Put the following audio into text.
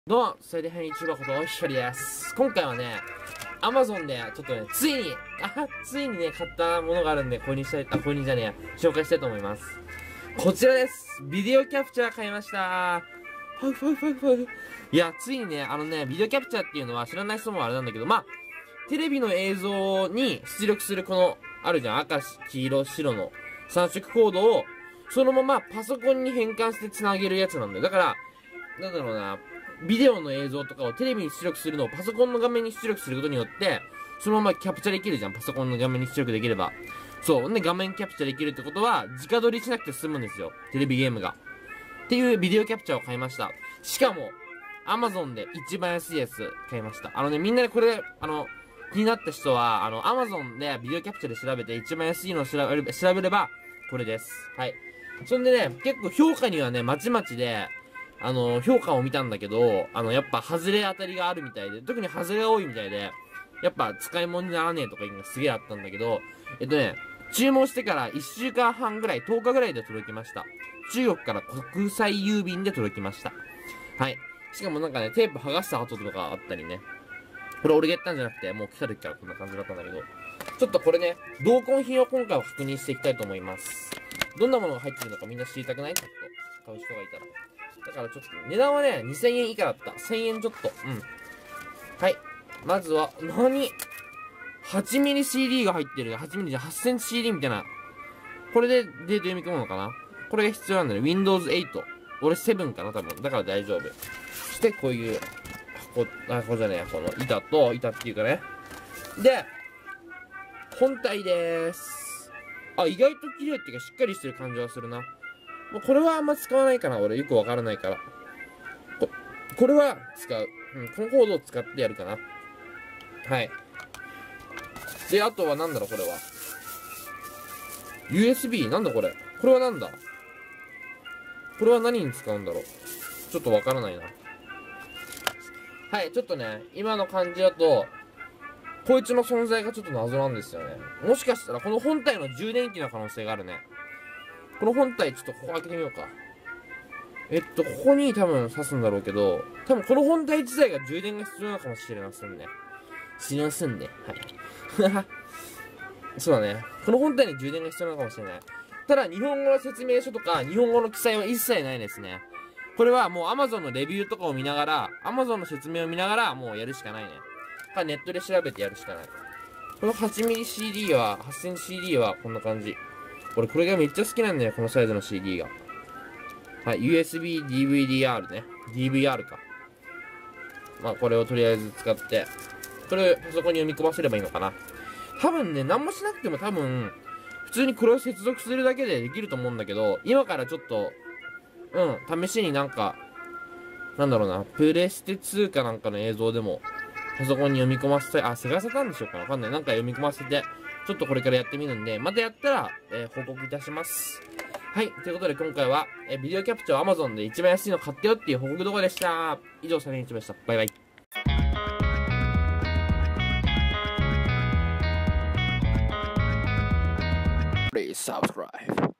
どうも、それではYouTuberことひかりです。今回はね、Amazon でちょっとね、ついにね、買ったものがあるんで、紹介したいと思います。こちらです。ビデオキャプチャー買いました。いや、ついにね、ビデオキャプチャーっていうのは知らない人もあれなんだけど、テレビの映像に出力するこの、あるじゃん、赤、黄色、白の3色コードを、そのままパソコンに変換して繋げるやつなんだよ。だから、なんだろうな、ビデオの映像とかをテレビに出力するのをパソコンの画面に出力することによって、そのままキャプチャーできるじゃん。パソコンの画面に出力できれば。そう。で、画面キャプチャーできるってことは、直撮りしなくて済むんですよ。テレビゲームが。っていうビデオキャプチャーを買いました。しかも、Amazon で一番安いやつ買いました。みんなでこれ、気になった人は、Amazon でビデオキャプチャーで調べて一番安いのを調べれば、これです。はい。そんでね、結構評価にはね、まちまちで、評価を見たんだけど、やっぱ、外れ当たりがあるみたいで、特に外れが多いみたいで、やっぱ、使い物にならねえとかいうのがすげえあったんだけど、注文してから1週間半ぐらい、10日ぐらいで届きました。中国から国際郵便で届きました。はい。しかもなんかね、テープ剥がした跡とかあったりね。これ俺がやったんじゃなくて、もう来た時からこんな感じだったんだけど、ちょっとこれね、同梱品を今回は確認していきたいと思います。どんなものが入ってるのかみんな知りたくない？ちょっと、買う人がいたら。だからちょっと、値段はね、2000円以下だった。1000円ちょっと。うん。はい。まずは、8ミリ CD が入ってる。8ミリじゃ8センチ CD みたいな。これでデータ読み込むのかな？これが必要なんだよ。Windows 8。俺7かな多分。だから大丈夫。そして、こういう、箱じゃねえ、この板っていうかね。で、本体でーす。意外と綺麗っていうか、しっかりしてる感じはするな。もうこれはあんま使わないかな、俺。よくわからないから。これは使う。このコードを使ってやるかな。はい。で、あとはなんだろ、これは。USB? なんだこれ。これはなんだこれは何に使うんだろう。ちょっとわからないな。はい、ちょっとね、今の感じだと、こいつの存在がちょっと謎なんですよね。もしかしたらこの本体の充電器の可能性があるね。この本体、ちょっとここ開けてみようか。ここに多分挿すんだろうけど、多分この本体自体が充電が必要なのかもしれませんね。はい。そうだね。この本体に充電が必要なのかもしれない。ただ、日本語の説明書とか、日本語の記載は一切ないですね。これはもう Amazon のレビューとかを見ながら、Amazon の説明を見ながら、もうやるしかないね。ネットで調べてやるしかない。この 8mm CD は、8cm CD はこんな感じ。俺これがめっちゃ好きなんだよ、このサイズの CD が。はい、USB DVD-R ね。DVR か。これをとりあえず使って、これをパソコンに読み込ませればいいのかな。多分ね、何もしなくても普通にこれを接続するだけでできると思うんだけど、今からちょっと、試しになんだろうな、プレステ2かなんかの映像でも、パソコンに読み込ませたい。セガサターンでしょうかなわかんない。なんか読み込ませて、ちょっとこれからやってみるんで、またやったら、報告いたします。はい。ということで今回は、ビデオキャプチャーを Amazon で一番安いの買ったよっていう報告動画でした。以上、サネイチでした。バイバイ。Please subscribe.